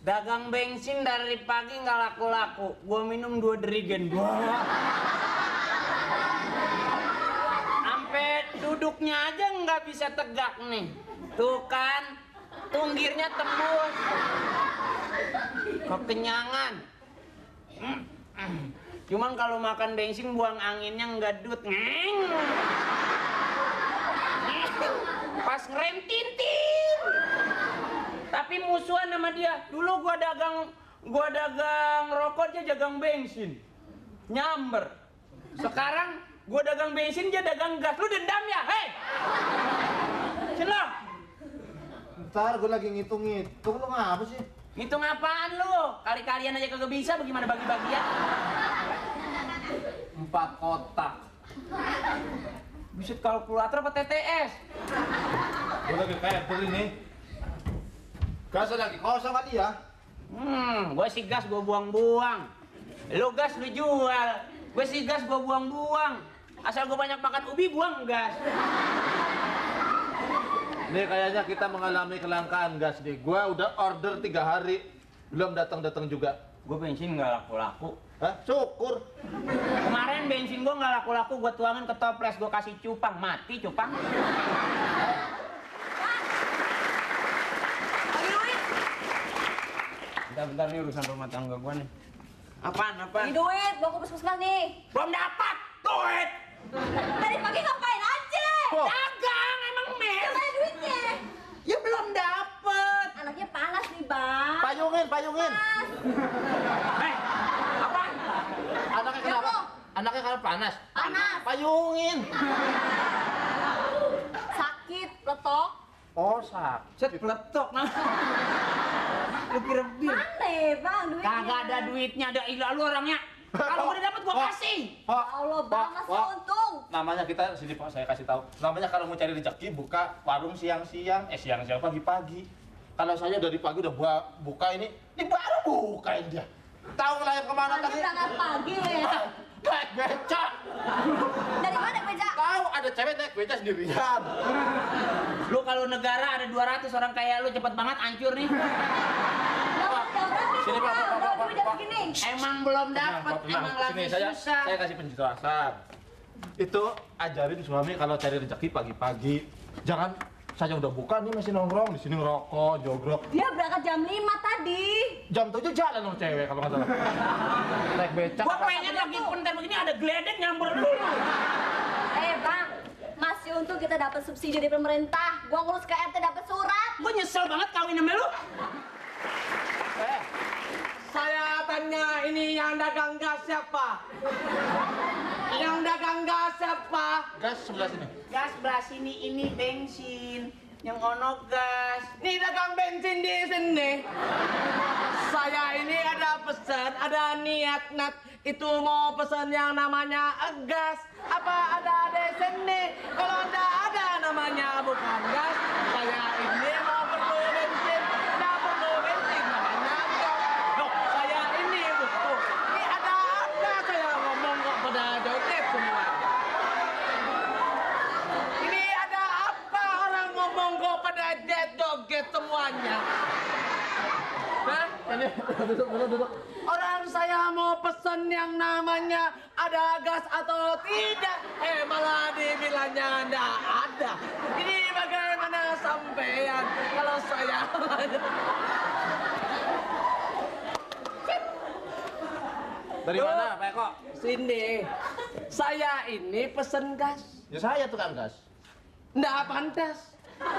Dagang bensin dari pagi nggak laku-laku. Gua minum 2 derigen. Sampai duduknya aja nggak bisa tegak nih. Tuh kan, tunggirnya tembus. Kekenyangan. Cuman kalau makan bensin buang anginnya nggak dut. Pas ngerem tintin. Tapi musuhan sama dia. Dulu gua dagang rokok, dia dagang bensin. Nyamber. Sekarang gua dagang bensin, dia dagang gas. Lu dendam ya? Hei! Sini. Ntar gua lagi ngitung-ngitung, lu ngapa sih? Ngitung apaan lu? Kali-kalian aja kagak bisa, bagaimana bagi-bagian? 4 kotak. Buset, kalkulator apa TTS? Gua lagi kayak ini. Gas lagi kosong kali ya? Gua sih gas gua buang-buang. Lu gas lu jual. Gua sih gas gua buang-buang. Asal gua banyak makan ubi, buang gas. Nih kayaknya kita mengalami kelangkaan gas nih. Gua udah order 3 hari, belum datang-datang juga. Gua bensin nggak laku-laku. Hah? Syukur. Kemarin bensin gua nggak laku-laku, gua tuangin ke toples, gua kasih cupang, mati cupang. Bentar nih urusan rumah tangga gua nih. Apaan? Ini duit, gua ke puskesmas nih. Belum dapat duit. Tadi pagi ngapain aja? Oh. Dagang emang mes. Mana duitnya? Ya belum dapet. Anaknya panas nih, Bang. Payungin. Panas. Apaan? Anaknya kenapa? Anaknya karena panas. Panas. Payungin. Sakit, letok. Oh, sakit. Set peletok nah. Lu kira bir. Mana, Bang, duitnya? Kagak ada duitnya, ada ilah lu orangnya. Kalau udah dapat gua kasih. Ya Allah, Bang, masih untung. Namanya kita sini Pak, saya kasih tahu. Namanya kalau mau cari rezeki buka warung siang-siang, siang-siang pagi-pagi. Kalau saya dari pagi udah buka ini baru bukain dia. Tahu ngelayar kemana Tadi tadi? berangkat pagi ya. Naik beca. Dari mana beca? Tahu ada cewek naik beca sendirian. Lu kalau negara ada 200 orang kayak lu cepet banget hancur nih. Sini, Pak, Pak. Emang belum dapat, emang lagi Sini, susah. saya kasih penjelasan. Itu ajarin suami kalau cari rezeki pagi-pagi. Jangan saya udah buka nih masih nongkrong di sini ngerokok, jogrok. Dia berangkat jam 5 tadi. Jam 7 jalan sama cewek kalau nggak salah. Naik becak. Gua pengen lagi bentar begini ada geledek nyamber dulu. Bang, masih untung kita dapat subsidi dari pemerintah. Gua ngurus ke RT dapat surat. Gua nyesel banget kawin sama lu. Saya tanya, ini yang dagang gas siapa? Yang dagang gas siapa? Gas sebelah sini. Gas belah sini, ini bensin. Yang ono gas. Ini dagang bensin di sini. Saya ini ada pesan, ada niat itu mau pesan yang namanya gas. Apa ada di sini? Kalau tidak ada namanya bukan gas. Saya ini mau perlu bensin, tidak perlu bensin namanya gas. Loh, saya ini butuh. Ini ada apa saya ngomong kok pada joget semua? Ini ada apa orang ngomong kok pada joget semuanya? Hah? Duduk. Orang saya mau pesen yang namanya ada gas atau tidak, malah dibilangnya nggak ada. Ini bagaimana sampean kalau saya Dari mana, Pak Eko? sini, saya ini pesen gas, Ya saya tukang gas. nggak pantas.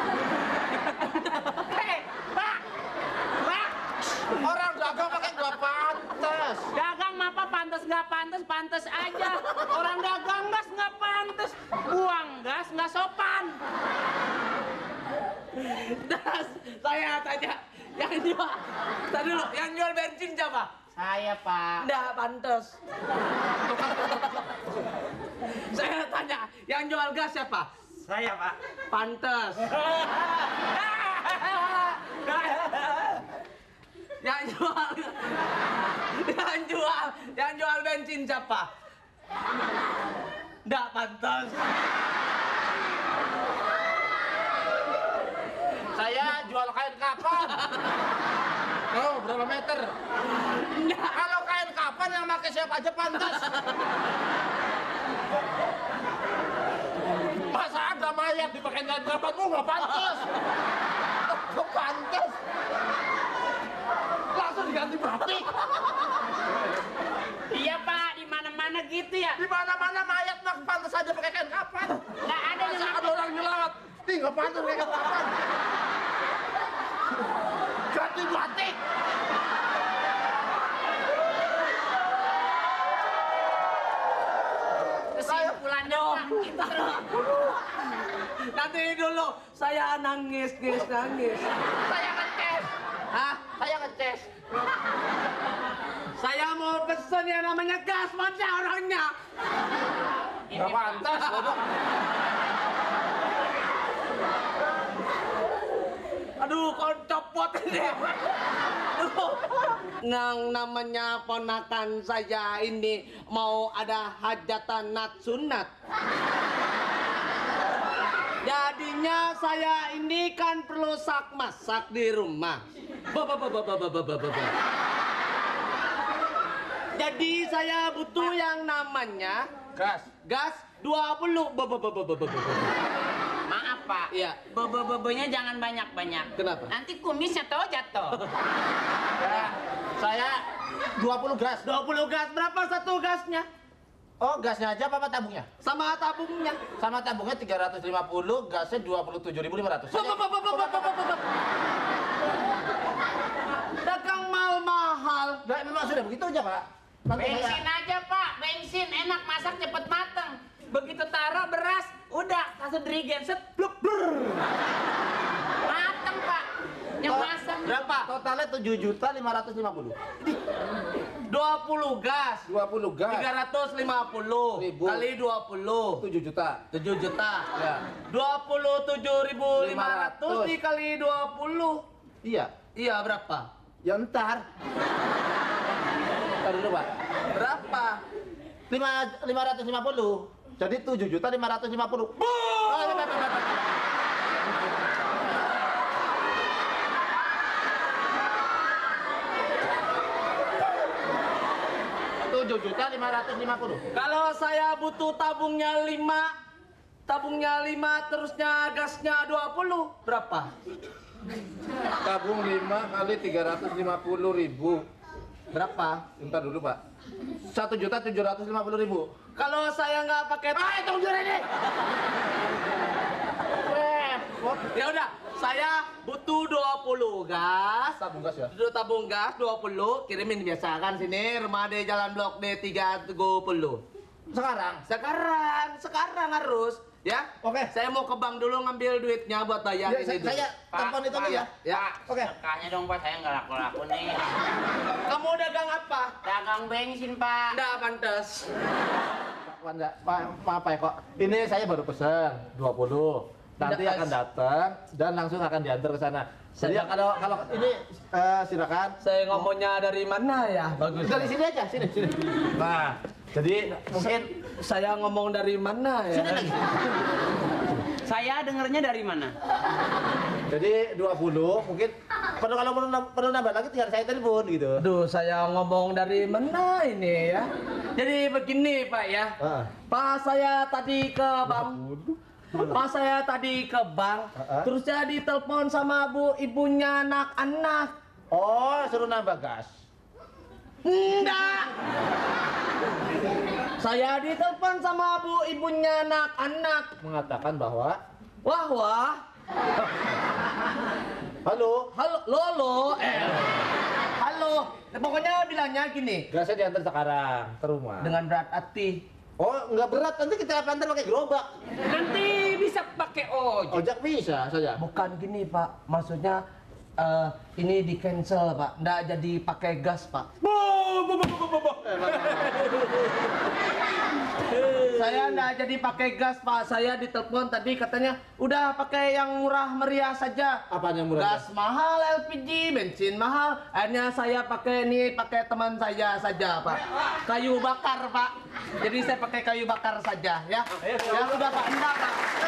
Pak! Orang dagang pakai gua pantas. Dagang apa pantas nggak pantas, pantas aja. Orang dagang gas nggak pantas, buang gas nggak sopan. Das, saya tanya, yang jual, tadi dulu, yang jual bensin siapa? Saya Pak. Nggak pantas. Saya tanya, yang jual gas siapa? Saya Pak. Pantes. yang jual bensin siapa? Nggak pantas. Saya jual kain kapan? Oh, berapa Kalau kain kapan yang pakai siapa aja pantas. Masa ada mayat dipakai kain kapan? Nggak pantas. Nggak pantas. Langsung diganti batik. Iya Pak, di mana-mana gitu ya. Di mana-mana mayat mah pantas aja pakai kain kapan. Nggak ada yang Masa ada orang nyelawat. Ih, nggak pantas pakai kain kapan. Ganti batik. kesimpulannya Pak, gitu terus. Nanti dulu, saya nangis. Saya ngecas. Hah? Saya ngecas. Saya mau pesen yang namanya gas, mana orangnya? Nggak pantas. Bodoh. Aduh, kau copot ini. Aduh. Yang namanya ponakan saya ini mau ada hajatan nat sunat. Jadinya saya ini kan perlu masak di rumah. Jadi saya butuh yang namanya gas 20. Maaf Pak, Iya. bebe-bebenya jangan banyak-banyak. Kenapa? Nanti kumisnya jatuh. Ya, saya 20 gas. 20 gas, berapa satu gasnya? Oh, gasnya aja apa tabungnya? Sama tabungnya. Sama tabungnya 350, gasnya 27.500. Dagang mahal. Nah, memang sudah begitu aja, Pak. Nanti Bensin aja Pak, bensin enak masak cepet matang. Begitu taruh beras, udah langsung dirigen set, blub, blur. Matang Pak. Yang masak Berapa? Totalnya 7.550.000. 20 gas. 20 gas. 350 Ribu. kali 20. 7 juta. 7 juta. Ya. 27.500 dikali 20. Iya. Iya, berapa? Ya ntar. Ntar dulu, Pak. Berapa? 550. Jadi 7.550.000. Kalau saya butuh tabungnya 5 terusnya gasnya 20, berapa? Tabung 5 kali 350.000. Berapa? Bentar dulu, Pak. 1.750.000. Kalau saya nggak pakai Hitung juri ini. ya udah, saya butuh 20 gas. Tabung gas ya. Tabung gas 20, kirimin biasa kan sini, rumah di Jalan Blok D30. Sekarang harus ya. Oke. Saya mau ke bank dulu ngambil duitnya buat bayar Ya, ini dulu. saya telepon itu dulu ya. Ya. Oke. Sekanya dong Pak, saya nggak laku-laku nih. Kamu dagang apa? Dagang bensin Pak. Nggak pantas. Pak, maaf Pak kok. Ini saya baru pesen 20. Nanti Nggak, akan datang dan langsung akan diantar ke sana. Jadi Saya- kalau ini silakan. Saya ngomongnya dari mana ya? Bagus. Dari sini aja, sini. Nah, jadi mungkin Saya ngomong dari mana ya? Saya dengernya dari mana? jadi 20 mungkin kalau perlu nambah lagi tinggal saya telepon gitu. Aduh, saya ngomong dari mana ini ya? Jadi begini Pak ya. Pas saya tadi ke bank, terus saya ditelepon sama ibunya anak-anak. Oh, suruh nambah gas. Enggak. Saya ditelepon sama ibunya anak-anak. Mengatakan bahwa Wah. halo, Halo. Pokoknya bilangnya gini, gasnya diantar sekarang ke rumah. dengan berat hati. Oh, nggak berat, nanti kita antar pakai gerobak. Nanti bisa pakai ojek. Ojek bisa saja. Bukan gini Pak, maksudnya ini di cancel Pak, nggak jadi pakai gas Pak. Saya nggak jadi pakai gas Pak, saya ditelepon tadi katanya udah pakai yang murah meriah saja. Apaan yang murah? Gas mahal, LPG, bensin mahal. Akhirnya saya pakai teman saya saja Pak. Kayu bakar Pak. Jadi saya pakai kayu bakar saja ya. Ya udah Pak, enggak Pak.